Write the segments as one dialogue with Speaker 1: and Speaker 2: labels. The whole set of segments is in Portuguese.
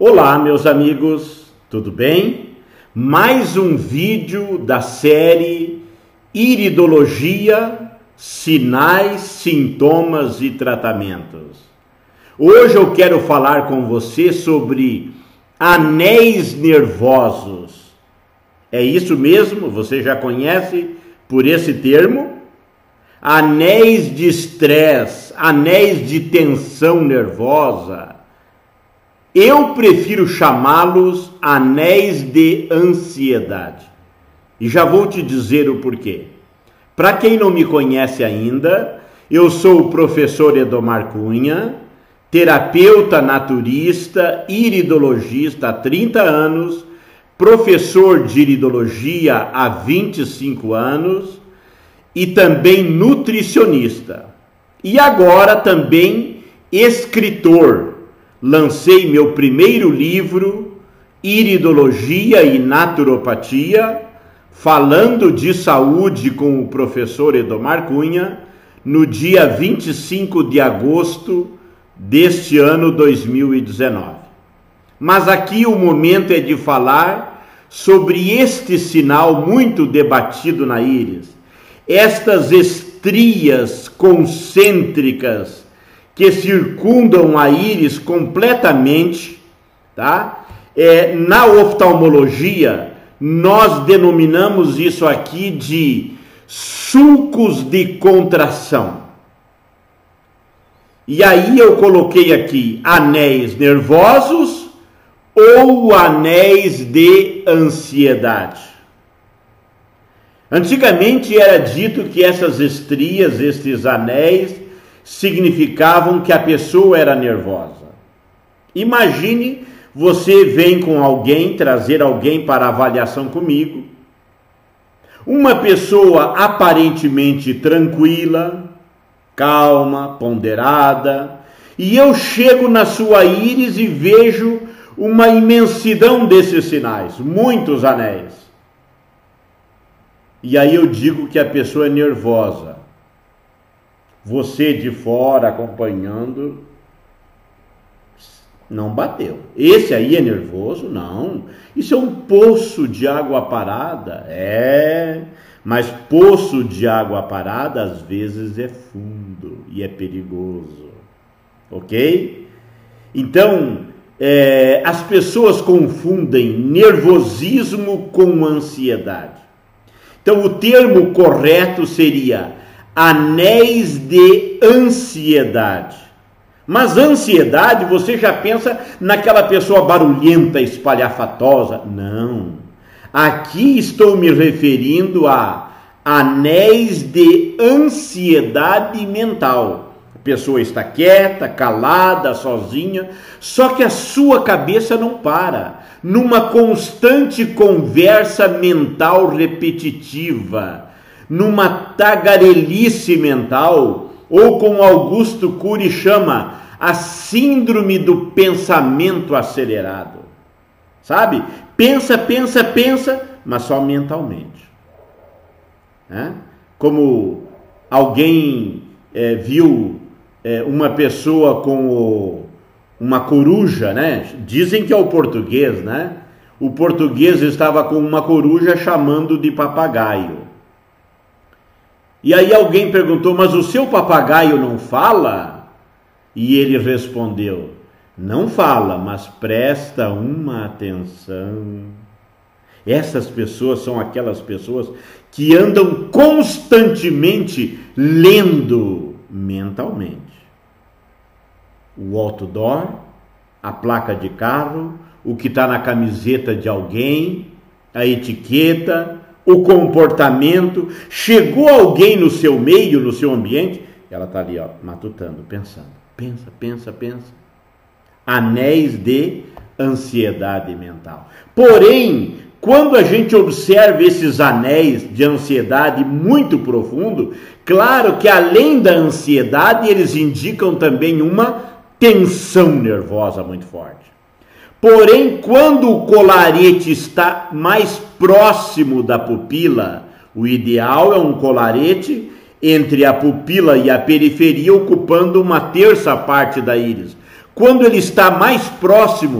Speaker 1: Olá, meus amigos, tudo bem? Mais um vídeo da série Iridologia, Sinais, Sintomas e Tratamentos. Hoje eu quero falar com você sobre anéis nervosos. É isso mesmo? Você já conhece por esse termo? Anéis de estresse, anéis de tensão nervosa. Eu prefiro chamá-los anéis de ansiedade. E já vou te dizer o porquê. Para quem não me conhece ainda, eu sou o professor Edomar Cunha, terapeuta naturista, iridologista há 30 anos, professor de iridologia há 25 anos e também nutricionista. E agora também escritor. Lancei meu primeiro livro, Iridologia e Naturopatia, falando de saúde com o professor Edomar Cunha, no dia 25 de agosto deste ano 2019. Mas aqui o momento é de falar sobre este sinal muito debatido na íris, estas estrias concêntricas que circundam a íris completamente, tá? Na oftalmologia, nós denominamos isso aqui de sulcos de contração. E aí eu coloquei aqui anéis nervosos ou anéis de ansiedade. Antigamente era dito que essas estrias, estes anéis, significavam que a pessoa era nervosa. Imagine, você vem com alguém, trazer alguém para avaliação comigo, uma pessoa aparentemente tranquila, calma, ponderada, e eu chego na sua íris e vejo uma imensidão desses sinais, muitos anéis. E aí eu digo que a pessoa é nervosa. Você de fora acompanhando, não bateu. Esse aí é nervoso? Não. Isso é um poço de água parada? Mas poço de água parada às vezes é fundo e é perigoso. Ok? Então, as pessoas confundem nervosismo com ansiedade. Então, o termo correto seria anéis de ansiedade. Mas ansiedade, você já pensa naquela pessoa barulhenta, espalhafatosa? Não. Aqui estou me referindo a anéis de ansiedade mental. A pessoa está quieta, calada, sozinha, só que a sua cabeça não para, numa constante conversa mental repetitiva, numa tagarelice mental, ou como Augusto Cury chama, a síndrome do pensamento acelerado. Sabe? Pensa, mas só mentalmente. Como alguém viu uma pessoa com uma coruja, né? Dizem que é o português, né? O português estava com uma coruja chamando de papagaio. E aí alguém perguntou, mas o seu papagaio não fala? E ele respondeu, não fala, mas presta uma atenção. Essas pessoas são aquelas pessoas que andam constantemente lendo mentalmente. O outdoor, a placa de carro, o que está na camiseta de alguém, a etiqueta, o comportamento. Chegou alguém no seu meio, no seu ambiente, ela está ali, matutando, pensando. Pensa. Anéis de ansiedade mental. Porém, quando a gente observa esses anéis de ansiedade muito profundo, claro que além da ansiedade, eles indicam também uma tensão nervosa muito forte. Porém, quando o colarete está mais próximo da pupila, o ideal é um colarete entre a pupila e a periferia, ocupando uma terça parte da íris. Quando ele está mais próximo,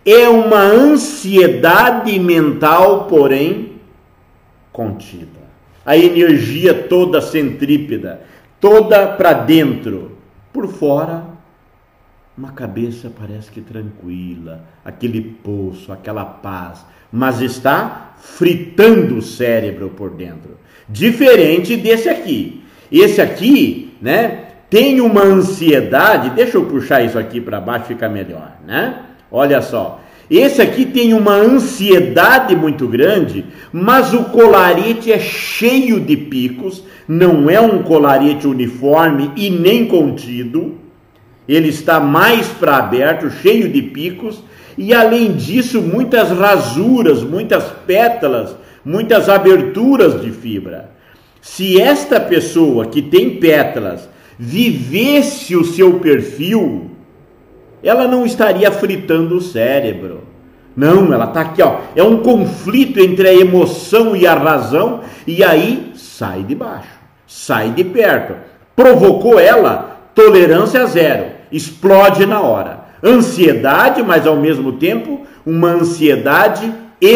Speaker 1: é uma ansiedade mental, porém contida. A energia toda centrípeta, toda para dentro. Por fora, uma cabeça parece que tranquila, aquele poço, aquela paz, mas está fritando o cérebro por dentro. Diferente desse aqui. Esse aqui, né, tem uma ansiedade, deixa eu puxar isso aqui para baixo, fica melhor, né? Olha só, esse aqui tem uma ansiedade muito grande, mas o colarete é cheio de picos, não é um colarete uniforme e nem contido, ele está mais para aberto, cheio de picos, e além disso, muitas rasuras, muitas pétalas, muitas aberturas de fibra. Se esta pessoa que tem pétalas vivesse o seu perfil, ela não estaria fritando o cérebro. Não, ela está aqui, ó. É um conflito entre a emoção e a razão, e aí sai de baixo, sai de perto. Provocou ela, tolerância zero, explode na hora. Ansiedade, mas ao mesmo tempo uma ansiedade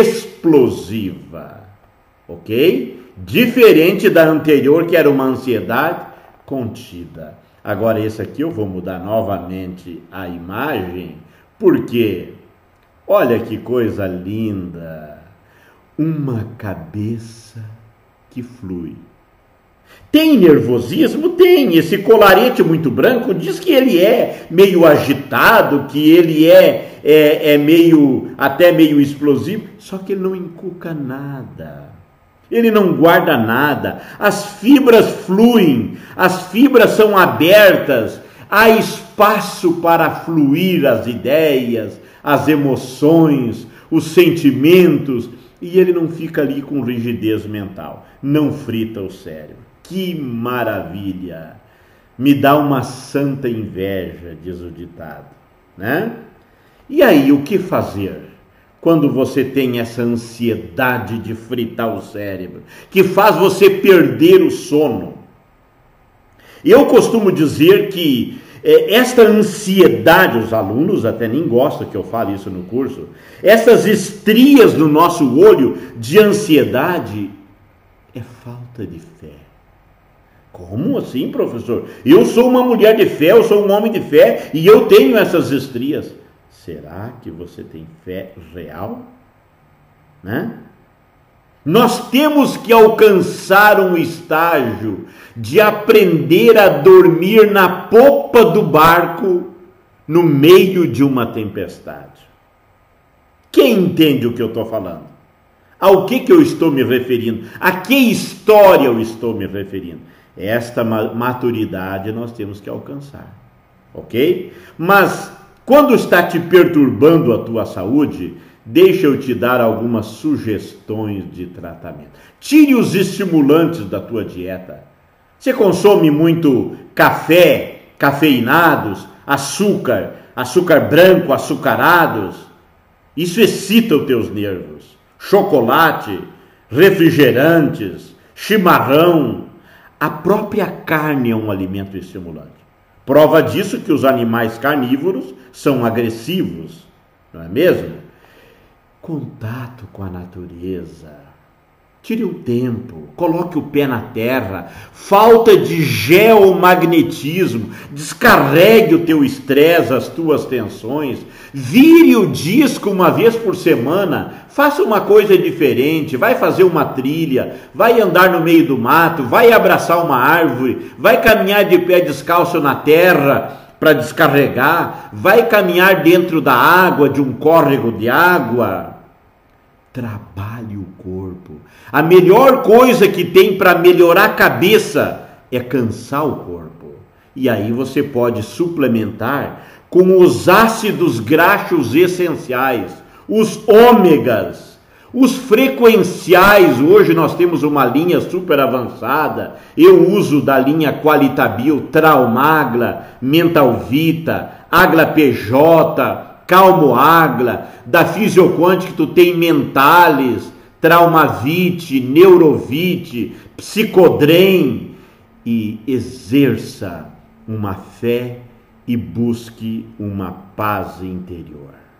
Speaker 1: explosiva, ok? Diferente da anterior, que era uma ansiedade contida. Agora esse aqui eu vou mudar novamente a imagem, porque olha que coisa linda, uma cabeça que flui. Tem nervosismo? Tem. Esse colarete muito branco diz que ele é meio agitado, que ele é meio, até meio explosivo, só que ele não encuca nada. Ele não guarda nada. As fibras fluem, as fibras são abertas, há espaço para fluir as ideias, as emoções, os sentimentos, e ele não fica ali com rigidez mental, não frita o cérebro. Que maravilha! Me dá uma santa inveja, diz o ditado, né? E aí, o que fazer quando você tem essa ansiedade de fritar o cérebro, que faz você perder o sono? Eu costumo dizer que esta ansiedade, os alunos até nem gostam que eu fale isso no curso, essas estrias no nosso olho de ansiedade é falta de fé. Como assim, professor? Eu sou uma mulher de fé, eu sou um homem de fé e eu tenho essas estrias. Será que você tem fé real? Né? Nós temos que alcançar um estágio de aprender a dormir na popa do barco no meio de uma tempestade. Quem entende o que eu estou falando? Ao que eu estou me referindo? A que história eu estou me referindo? Esta maturidade nós temos que alcançar, ok? Mas quando está te perturbando a tua saúde, deixa eu te dar algumas sugestões de tratamento. Tire os estimulantes da tua dieta. Você consome muito café, cafeinados, açúcar branco, açucarados. Isso excita os teus nervos. Chocolate, refrigerantes, chimarrão. A própria carne é um alimento estimulante. Prova disso que os animais carnívoros são agressivos, não é mesmo? Contato com a natureza. Tire um tempo, coloque o pé na terra, falta de geomagnetismo, descarregue o teu estresse, as tuas tensões, vire o disco uma vez por semana, faça uma coisa diferente, vai fazer uma trilha, vai andar no meio do mato, vai abraçar uma árvore, vai caminhar de pé descalço na terra para descarregar, vai caminhar dentro da água, de um córrego de água. Trabalhe o corpo. A melhor coisa que tem para melhorar a cabeça é cansar o corpo. E aí você pode suplementar com os ácidos graxos essenciais, os ômegas, os frequenciais. Hoje nós temos uma linha super avançada. Eu uso da linha Qualitabil, Traumagla, Mentalvita, Agla PJ, Calmoagla, da Fisioquântica tu tem Mentalis, Traumavite, Neurovite, Psicodrem, e exerça uma fé e busque uma paz interior.